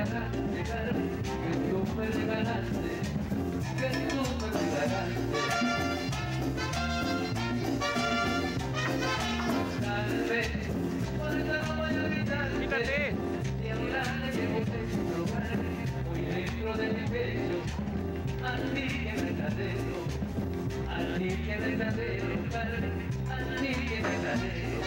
regalaste, Carmen, que tú me regalaste, que tú me regalaste. Carmen, por eso no voy a olvidarte. Quítate. Y ahora le llevo dentro, Carmen, muy dentro de mi pecho, a ti que verdadero, a ti que verdadero, Carmen, a ti que verdadero.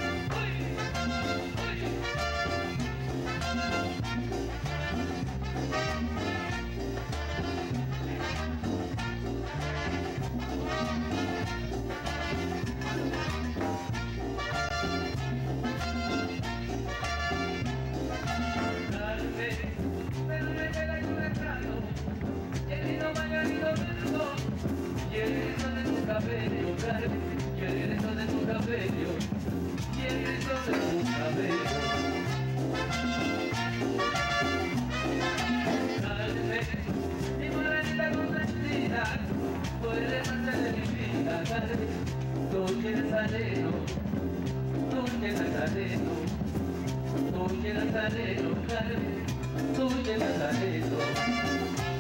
Cabello, Carmen, y el resto de tu cabello, y el resto de tu cabello. Carmen, mi morenita consentida, tú eres parte de mi vida, Carmen. Tú tienes aleno, tú tienes aleno, tú tienes aleno, Carmen, tú tienes aleno.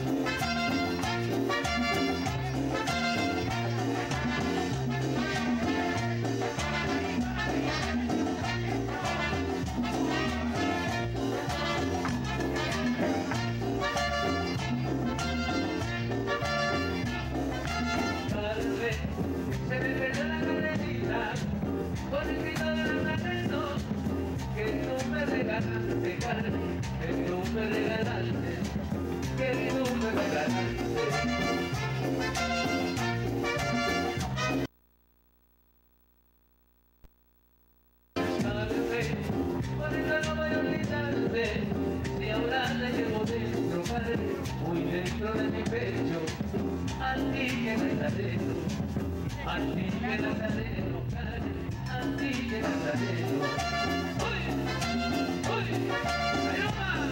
Se me perdió la cabecita por el grito de la latino que tú me regalaste, Carmen, que tú me regalaste, que tú me regalaste. Por eso no voy a olvidarte, si ahora te llevo dentro, Carmen, muy dentro de mi pecho, a ti que verdadero, a ti que verdadero, Carmen, a ti que verdadero. ¡Uy! ¡Uy! ¡Ayoma!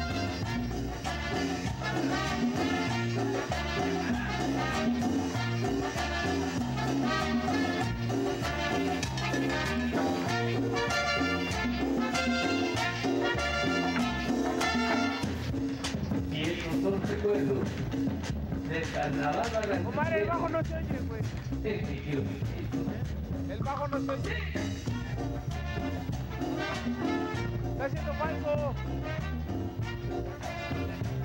Y esos son recuerdos del carnaval barranquillero. Omar, el bajo no se oye, güey. El bajo no se oye. Está haciendo falso.